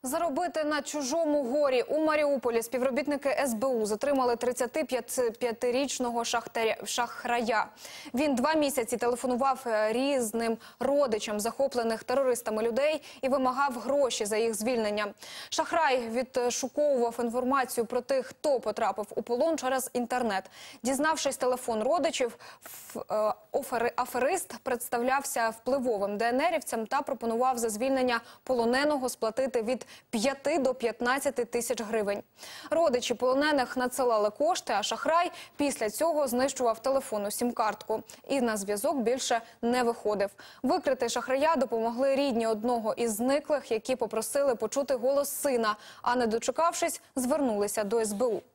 Заробити на чужому горі. У Маріуполі співробітники СБУ затримали 35-річного шахрая. Він 2 місяці телефонував різним родичам захоплених терористами людей і вимагав гроші за їх звільнення. Шахрай відшуковував інформацію про тих, хто потрапив у полон через інтернет. Дізнавшись телефон родичів, аферист представлявся впливовим ДНРівцям та пропонував за звільнення полоненого сплатити від 5 до 15 тисяч гривень. Родичі полонених надсилали кошти, а шахрай після цього знищував телефонну сім-картку і на зв'язок більше не виходив. Викрити шахрая допомогли рідні одного із зниклих, які попросили почути голос сина, а не дочекавшись, звернулися до СБУ.